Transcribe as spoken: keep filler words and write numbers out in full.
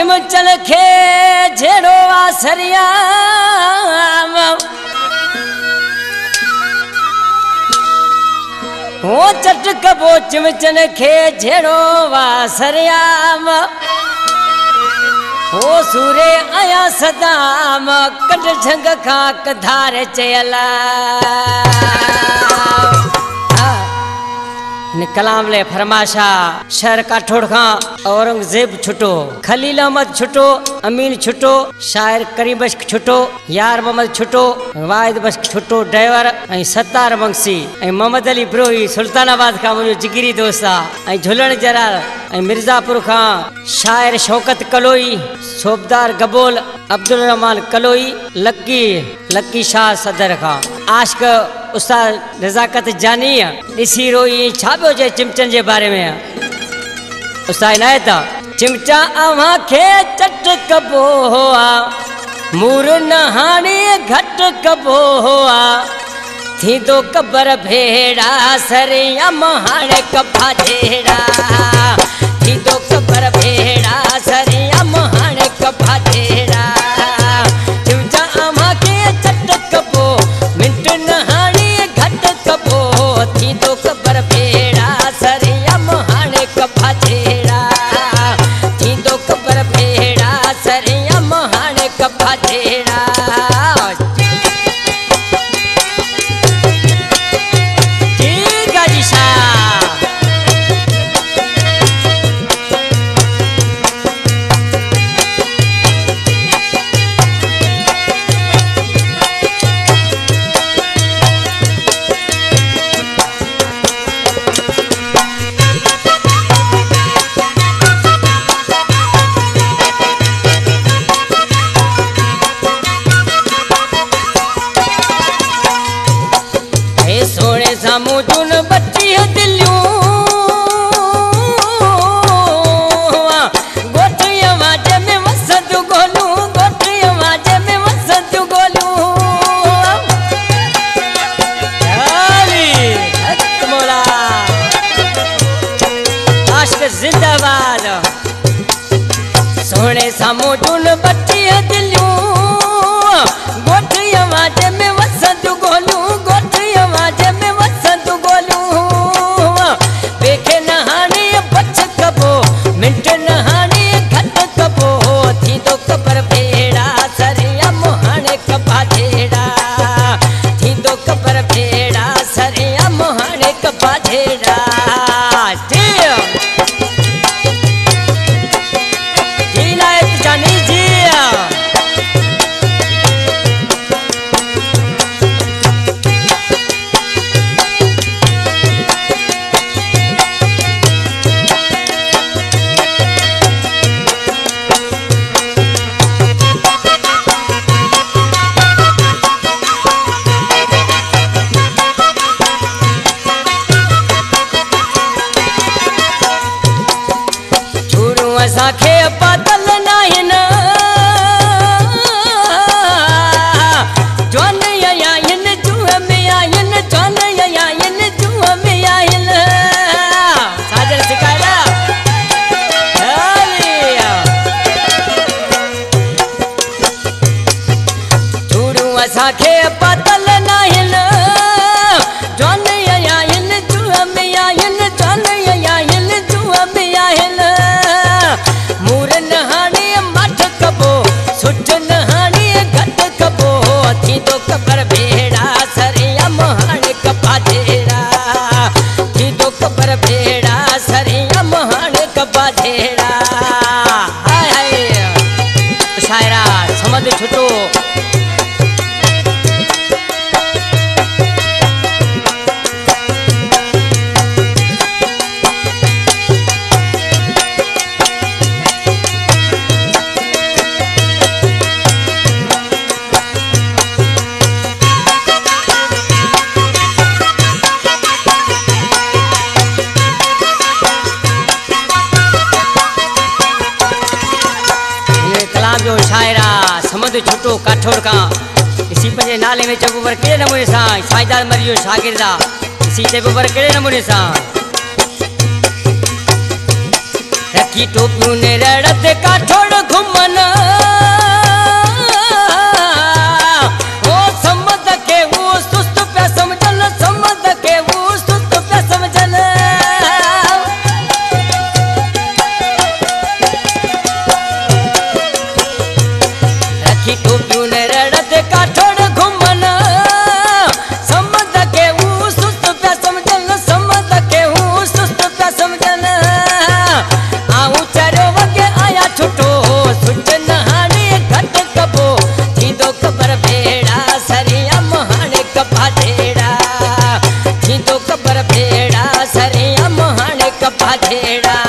चिमचन खे झेड़ो आसरिया हो चटकबो चिमचन खे झेड़ो वासरियाम हो सूरे आया सदाम कट झंग खाक धार चयला कलाम ले फरमाशा शहर काठोड़ खां औरंगजेब छुटो, खलील अहमद छुटो, अमीन छुटो, शायर करीम बख्श छुटो, यार मोहम्मद छुटो, वाहिद बख्श छुटो, ड्राइवर ऐं सत्तार बंसी ऐं मोहम्मद अली ब्रोही सुल्तानाबाद खां मुंहिंजो जिगरी दोस्त आहे ऐं झुलण जरा ऐं मिर्ज़ापुर खां शायर शौकत कलोई, सोबदार गबोल अब्दुल रहमान कलोई, लक्की लक्की शाह सदर खां आशिक उस्ताद नज़ाकत जानी ॾिसी रोई छा पियो चए चिमचन जे बारे में उस्ताद इनायत चिमचा अव्हां खे चट कबो आ मूर नहाणी घट कबो आ थींदो कबर भेड़ा सरियम हाणे कबा जेड़ा थींदो कबर भेड़ा सरियम हाणे कबा जेड़ा चिमचा अव्हां खे चट कबो मिंट नहाणी घट कबो थींदो कबर भेड़ा सरियम हाणे कबा जेड़ा थींदो कबर भेड़ा सरियम हाणे कबा जेड़ा मुझुन बच्ची दिलियूं गोठी आवाज में वसद गोलूं गोठी आवाज में वसद गोलूं मोला आशिक जिंदाबाद सोने सा मुझुन बच्ची दिलियूं गोठी आवाज में वसद गोलूं गोठी आवाज में बेखे नहानी बच कबो मिंट नहानी घट कबो थींदो कबर भेड़ा सरियम हाणे कबा जेड़ा थींदो कबर भेड़ा सरियम हाणे कबा जेड़ा जी जी लायक जानी जी असांखे बादल नाहिन जवान आहिन जूअ में आहिन जवान आहिन जूअ में आहिन साजन सिकायला झूड़ू असांखे बादल नाहिन जवान आहिन जूअ में आहिन जवान आहिन जूअ में आहिन मूर नहानी मठ कबो सुठ नहानी घट कबो थींदो कबर भेड़ा सरियम हाणे कबा जेड़ा थींदो कबर भेड़ा सरियम हाणे कबा जेड़ा हाय हाय शायरा समझ छुटो छुटो काठोड़ का इसी पंजे नाले में चबू पर कहिड़े नमूने सां साईदार मरियो शागिर्दा इसी चबू पर कहिड़े नमूने सां रखी टोपियूं ने रड़त का ठोड़ घुमन ओ समझ के वो सुस्त पे समझल समझ के वो सुस्त पे समझल रखी टोपियूं ने रड़त का ठोड़ घुमन समझ के वो सुस्त पे समझल समझ के वो सुस्त पे समझल आऊं चारो वगे आया छुटो सुच नहाने घट कबो थींदो ख़बर भेड़ा सरिया महाने कपा जेड़ा थींदो ख़बर भेड़ा सरिया महाने कपा जेड़ा